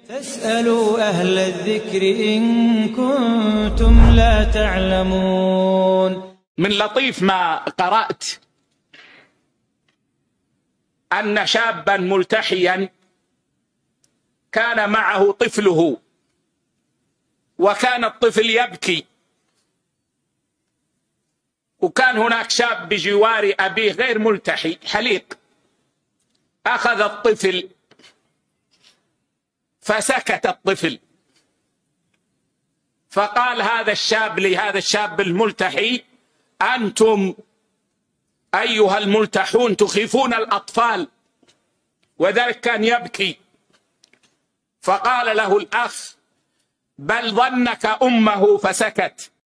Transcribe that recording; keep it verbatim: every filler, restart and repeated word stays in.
فاسألوا أهل الذكر إن كنتم لا تعلمون. من لطيف ما قرأت أن شابا ملتحيا كان معه طفله، وكان الطفل يبكي، وكان هناك شاب بجوار أبيه غير ملتحي حليق، أخذ الطفل فسكت الطفل، فقال هذا الشاب لهذا الشاب الملتحي: أنتم أيها الملتحون تخيفون الأطفال، وذلك كان يبكي. فقال له الأخ: بل ظنك أمه فسكت.